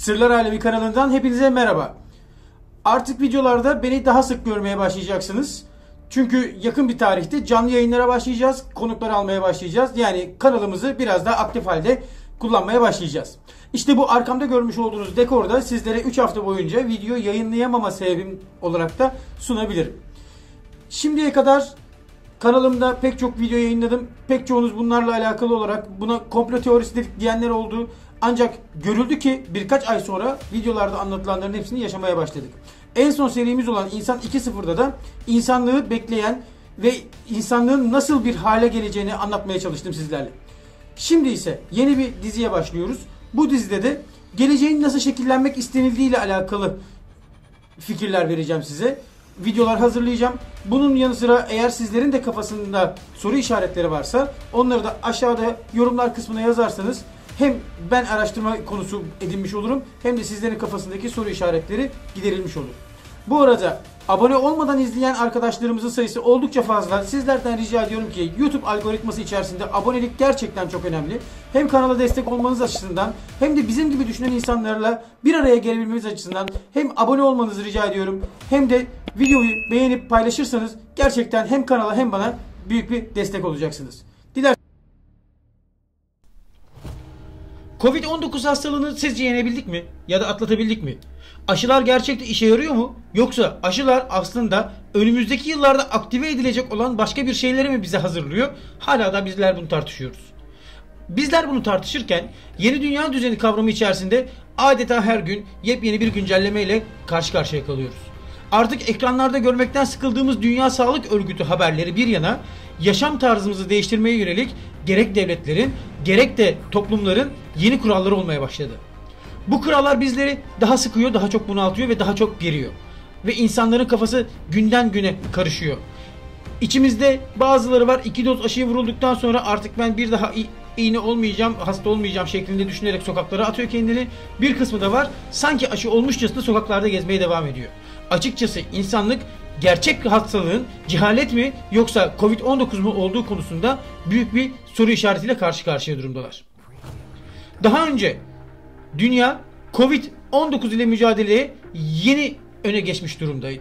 Sırlar Alemi kanalından hepinize merhaba. Artık videolarda beni daha sık görmeye başlayacaksınız. Çünkü yakın bir tarihte canlı yayınlara başlayacağız. Konuklar almaya başlayacağız. Yani kanalımızı biraz daha aktif halde kullanmaya başlayacağız. İşte bu arkamda görmüş olduğunuz dekorda sizlere 3 hafta boyunca video yayınlayamama sebebim olarak da sunabilirim. Şimdiye kadar kanalımda pek çok video yayınladım. Pek çoğunuz bunlarla alakalı olarak buna komplo teorisidir diyenler oldu. Ancak görüldü ki birkaç ay sonra videolarda anlatılanların hepsini yaşamaya başladık. En son serimiz olan İnsan 2.0'da da insanlığı bekleyen ve insanlığın nasıl bir hale geleceğini anlatmaya çalıştım sizlerle. Şimdi ise yeni bir diziye başlıyoruz. Bu dizide de geleceğin nasıl şekillenmek istenildiği ile alakalı fikirler vereceğim size. Videolar hazırlayacağım. Bunun yanı sıra eğer sizlerin de kafasında soru işaretleri varsa onları da aşağıda yorumlar kısmına yazarsanız hem ben araştırma konusu edinmiş olurum hem de sizlerin kafasındaki soru işaretleri giderilmiş olur. Bu arada abone olmadan izleyen arkadaşlarımızın sayısı oldukça fazla. Sizlerden rica ediyorum ki YouTube algoritması içerisinde abonelik gerçekten çok önemli. Hem kanala destek olmanız açısından hem de bizim gibi düşünen insanlarla bir araya gelebilmemiz açısından hem abone olmanızı rica ediyorum hem de videoyu beğenip paylaşırsanız gerçekten hem kanala hem bana büyük bir destek olacaksınız. Covid-19 hastalığını sizce yenebildik mi? Ya da atlatabildik mi? Aşılar gerçekten işe yarıyor mu? Yoksa aşılar aslında önümüzdeki yıllarda aktive edilecek olan başka bir şeyleri mi bize hazırlıyor? Hala da bizler bunu tartışıyoruz. Bizler bunu tartışırken yeni dünya düzeni kavramı içerisinde adeta her gün yepyeni bir güncelleme ile karşı karşıya kalıyoruz. Artık ekranlarda görmekten sıkıldığımız Dünya Sağlık Örgütü haberleri bir yana yaşam tarzımızı değiştirmeye yönelik gerek devletlerin gerek de toplumların yeni kuralları olmaya başladı. Bu kurallar bizleri daha sıkıyor, daha çok bunaltıyor ve daha çok geriyor. Ve insanların kafası günden güne karışıyor. İçimizde bazıları var 2 doz aşıyı vurulduktan sonra artık ben bir daha iğne olmayacağım, hasta olmayacağım şeklinde düşünerek sokaklara atıyor kendini. Bir kısmı da var sanki aşı olmuşçasına sokaklarda gezmeye devam ediyor. Açıkçası insanlık gerçek hastalığın cehalet mi yoksa Covid-19 mu olduğu konusunda büyük bir soru işaretiyle karşı karşıya durumdalar. Daha önce dünya Covid-19 ile mücadeleye yeni öne geçmiş durumdaydı.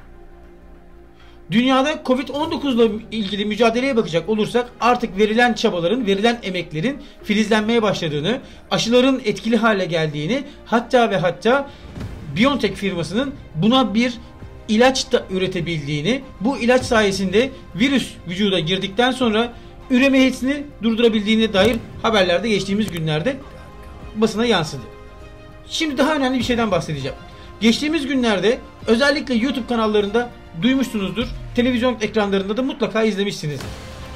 Dünyada Covid-19 ile ilgili mücadeleye bakacak olursak artık verilen çabaların, verilen emeklerin filizlenmeye başladığını, aşıların etkili hale geldiğini, hatta BioNTech firmasının buna bir ilaç da üretebildiğini, bu ilaç sayesinde virüs vücuda girdikten sonra üreme hızını durdurabildiğine dair haberlerde geçtiğimiz günlerde basına yansıdı. Şimdi daha önemli bir şeyden bahsedeceğim. Geçtiğimiz günlerde özellikle YouTube kanallarında duymuşsunuzdur, televizyon ekranlarında da mutlaka izlemişsinizdir.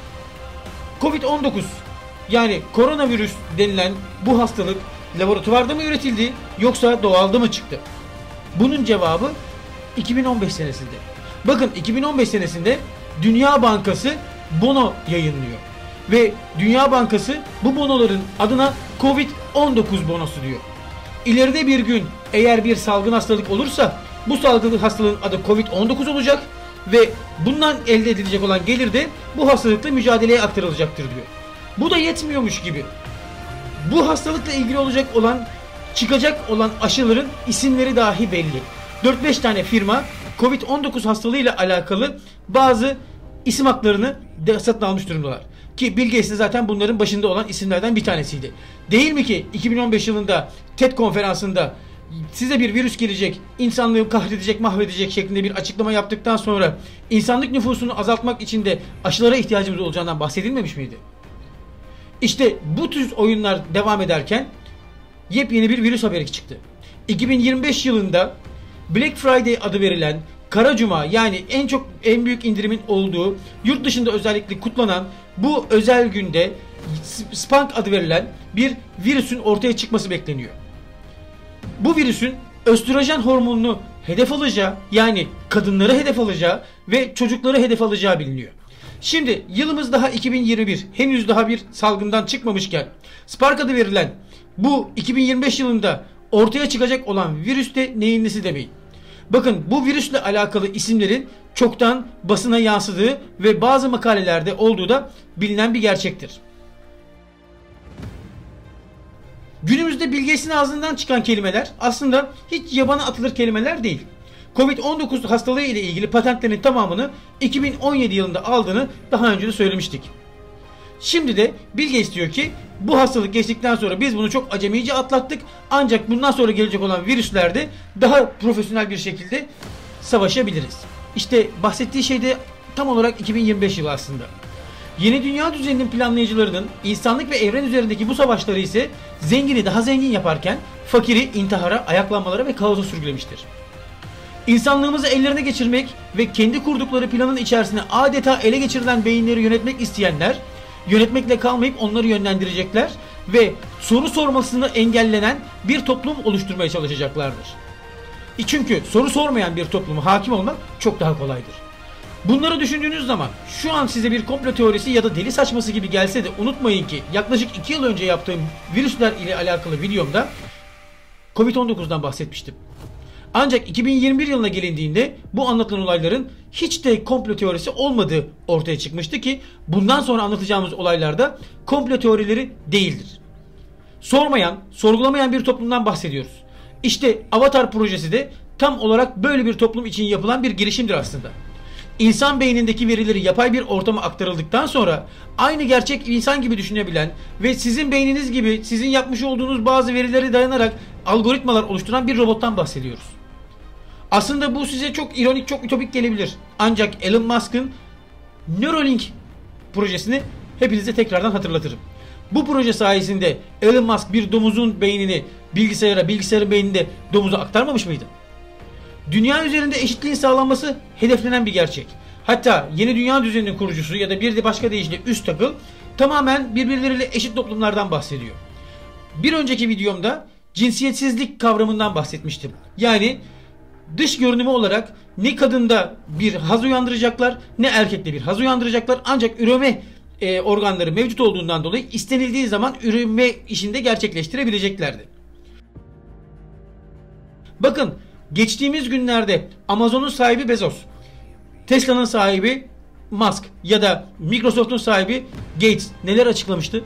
Covid-19 yani koronavirüs denilen bu hastalık laboratuvarda mı üretildi yoksa doğalda mı çıktı? Bunun cevabı 2015 senesinde. Bakın 2015 senesinde Dünya Bankası bono yayınlıyor. Ve Dünya Bankası bu bonoların adına Covid-19 bonosu diyor. İleride bir gün eğer bir salgın hastalık olursa bu salgın hastalığın adı Covid-19 olacak ve bundan elde edilecek olan gelir de bu hastalıkla mücadeleye aktarılacaktır diyor. Bu da yetmiyormuş gibi. Bu hastalıkla ilgili çıkacak olan aşıların isimleri dahi belli. 4-5 tane firma Covid-19 hastalığıyla alakalı bazı isim haklarını satın almış durumdalar. Ki Bill Gates de zaten bunların başında olan isimlerden bir tanesiydi. Değil mi ki 2015 yılında TED konferansında size bir virüs gelecek, insanlığı kahredecek, mahvedecek şeklinde bir açıklama yaptıktan sonra insanlık nüfusunu azaltmak için de aşılara ihtiyacımız olacağından bahsedilmemiş miydi? İşte bu tür oyunlar devam ederken yepyeni bir virüs haberi çıktı. 2025 yılında Black Friday adı verilen Kara Cuma yani en büyük indirimin olduğu yurt dışında özellikle kutlanan bu özel günde Spike adı verilen bir virüsün ortaya çıkması bekleniyor. Bu virüsün östrojen hormonunu hedef alacağı yani kadınları hedef alacağı ve çocukları hedef alacağı biliniyor. Şimdi yılımız daha 2021 henüz daha bir salgından çıkmamışken Spike adı verilen bu 2025 yılında ortaya çıkacak olan virüs de neyin nesi demeyin. Bakın bu virüsle alakalı isimlerin çoktan basına yansıdığı ve bazı makalelerde olduğu da bilinen bir gerçektir. Günümüzde Bill Gates'in ağzından çıkan kelimeler aslında hiç yabana atılır kelimeler değil. Covid-19 hastalığı ile ilgili patentlerin tamamını 2017 yılında aldığını daha önce de söylemiştik. Şimdi de Bill Gates diyor ki bu hastalık geçtikten sonra biz bunu çok acemice atlattık, ancak bundan sonra gelecek olan virüslerde daha profesyonel bir şekilde savaşabiliriz. İşte bahsettiği şey de tam olarak 2025 yılı aslında. Yeni dünya düzeninin planlayıcılarının insanlık ve evren üzerindeki bu savaşları ise zengini daha zengin yaparken fakiri intihara, ayaklanmalara ve kaosa sürüklemiştir. İnsanlığımızı ellerine geçirmek ve kendi kurdukları planın içerisine adeta ele geçirilen beyinleri yönetmek isteyenler, yönetmekle kalmayıp onları yönlendirecekler ve soru sormasını engellenen bir toplum oluşturmaya çalışacaklardır. Çünkü soru sormayan bir topluma hakim olmak çok daha kolaydır. Bunları düşündüğünüz zaman şu an size bir komplo teorisi ya da deli saçması gibi gelse de unutmayın ki yaklaşık 2 yıl önce yaptığım virüsler ile alakalı videomda Covid-19'dan bahsetmiştim. Ancak 2021 yılına gelindiğinde bu anlatılan olayların hiç de komplo teorisi olmadığı ortaya çıkmıştı ki bundan sonra anlatacağımız olaylarda komplo teorileri değildir. Sormayan, sorgulamayan bir toplumdan bahsediyoruz. İşte Avatar projesi de tam olarak böyle bir toplum için yapılan bir girişimdir aslında. İnsan beynindeki verileri yapay bir ortama aktarıldıktan sonra aynı gerçek insan gibi düşünebilen ve sizin beyniniz gibi sizin yapmış olduğunuz bazı verilere dayanarak algoritmalar oluşturan bir robottan bahsediyoruz. Aslında bu size çok ironik, çok ütopik gelebilir. Ancak Elon Musk'ın Neuralink projesini hepinize tekrardan hatırlatırım. Bu proje sayesinde Elon Musk bir domuzun beynini bilgisayara, bilgisayarın beynini de domuza aktarmamış mıydı? Dünya üzerinde eşitliğin sağlanması hedeflenen bir gerçek. Hatta yeni dünya düzeninin kurucusu ya da bir de başka deyişle üst akıl tamamen birbirleriyle eşit toplumlardan bahsediyor. Bir önceki videomda cinsiyetsizlik kavramından bahsetmiştim. Yani dış görünümü olarak ne kadında bir haz uyandıracaklar ne erkekte bir haz uyandıracaklar, ancak üreme organları mevcut olduğundan dolayı istenildiği zaman üreme işinde gerçekleştirebileceklerdi. Bakın, geçtiğimiz günlerde Amazon'un sahibi Bezos, Tesla'nın sahibi Musk ya da Microsoft'un sahibi Gates neler açıklamıştı?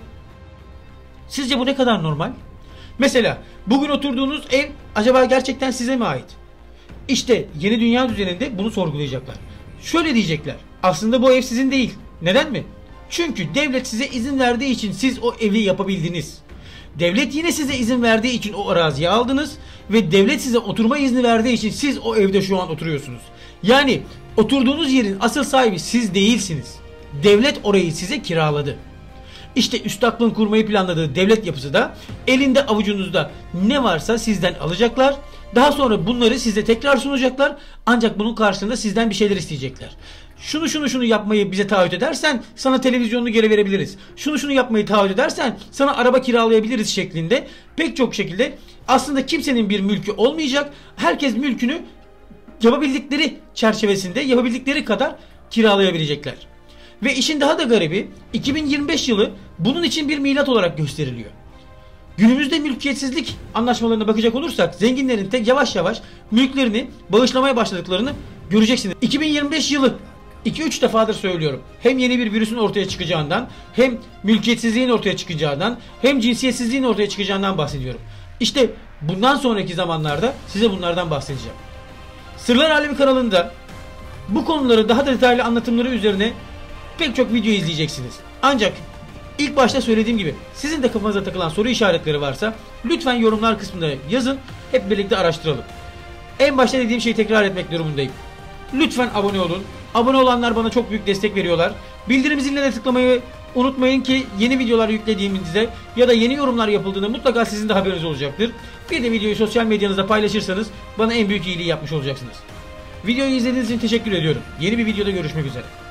Sizce bu ne kadar normal? Mesela bugün oturduğunuz ev acaba gerçekten size mi ait? İşte yeni dünya düzeninde bunu sorgulayacaklar. Şöyle diyecekler: aslında bu ev sizin değil. Neden mi? Çünkü devlet size izin verdiği için siz o evi yapabildiniz. Devlet yine size izin verdiği için o araziyi aldınız ve devlet size oturma izni verdiği için siz o evde şu an oturuyorsunuz. Yani oturduğunuz yerin asıl sahibi siz değilsiniz. Devlet orayı size kiraladı. İşte üst aklın kurmayı planladığı devlet yapısı da elinde avucunuzda ne varsa sizden alacaklar. Daha sonra bunları size tekrar sunacaklar. Ancak bunun karşılığında sizden bir şeyler isteyecekler. Şunu yapmayı bize taahhüt edersen sana televizyonunu geri verebiliriz. Şunu yapmayı taahhüt edersen sana araba kiralayabiliriz şeklinde pek çok şekilde aslında kimsenin bir mülkü olmayacak. Herkes mülkünü yapabildikleri çerçevesinde yapabildikleri kadar kiralayabilecekler. Ve işin daha da garibi 2025 yılı bunun için bir milat olarak gösteriliyor. Günümüzde mülkiyetsizlik anlaşmalarına bakacak olursak zenginlerin yavaş yavaş mülklerini bağışlamaya başladıklarını göreceksiniz. 2025 yılı 2-3 defadır söylüyorum. Hem yeni bir virüsün ortaya çıkacağından, hem mülkiyetsizliğin ortaya çıkacağından, hem cinsiyetsizliğin ortaya çıkacağından bahsediyorum. İşte bundan sonraki zamanlarda size bunlardan bahsedeceğim. Sırlar Alemi kanalında bu konuları daha da detaylı anlatımları üzerine pek çok video izleyeceksiniz. Ancak ilk başta söylediğim gibi sizin de kafanıza takılan soru işaretleri varsa lütfen yorumlar kısmında yazın. Hep birlikte araştıralım. En başta dediğim şeyi tekrar etmek durumundayım. Lütfen abone olun. Abone olanlar bana çok büyük destek veriyorlar. Bildirim ziline de tıklamayı unutmayın ki yeni videolar yüklediğimizde ya da yeni yorumlar yapıldığında mutlaka sizin de haberiniz olacaktır. Bir de videoyu sosyal medyanızda paylaşırsanız bana en büyük iyiliği yapmış olacaksınız. Videoyu izlediğiniz için teşekkür ediyorum. Yeni bir videoda görüşmek üzere.